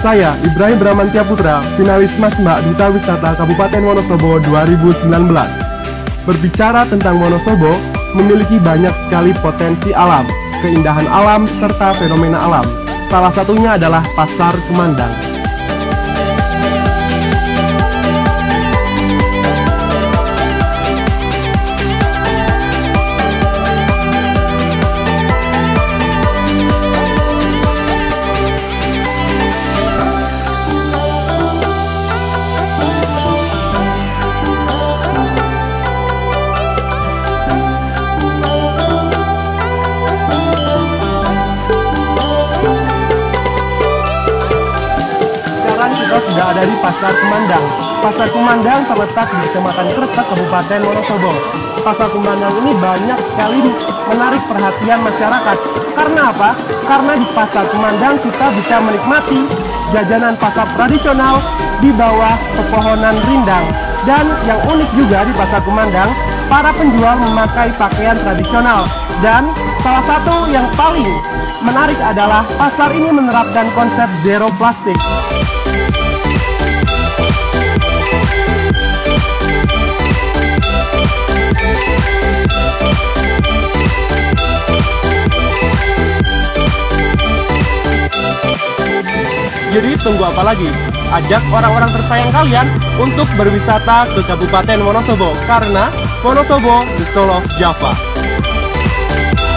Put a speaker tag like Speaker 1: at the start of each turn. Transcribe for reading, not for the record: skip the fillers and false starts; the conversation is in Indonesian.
Speaker 1: Saya, Ibrahim Bramantia Putra, finalis Mas Mbak Duta Wisata Kabupaten Wonosobo 2019. Berbicara tentang Wonosobo, memiliki banyak sekali potensi alam, keindahan alam, serta fenomena alam. Salah satunya adalah Pasar Kumandang. Kita sudah ada di Pasar Kumandang. Pasar Kumandang terletak di Kecamatan Kertek, Kabupaten Wonosobo. Pasar Kumandang ini banyak sekali menarik perhatian masyarakat. Karena apa? Karena di Pasar Kumandang kita bisa menikmati jajanan pasar tradisional di bawah pepohonan rindang. Dan yang unik juga di Pasar Kumandang, para penjual memakai pakaian tradisional. Dan salah satu yang paling menarik adalah pasar ini menerapkan konsep zero plastik. Jadi tunggu apa lagi? Ajak orang-orang tersayang kalian untuk berwisata ke Kabupaten Wonosobo, karena Wonosobo, the soul of Java.